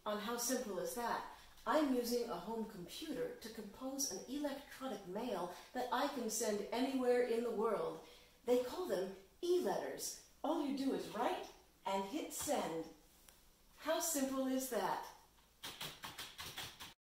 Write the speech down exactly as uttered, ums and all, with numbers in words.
on how simple is that? I'm using a home computer to compose an electronic mail that I can send anywhere in the world. They call them e-letters. All you do is write and hit send. How simple is that?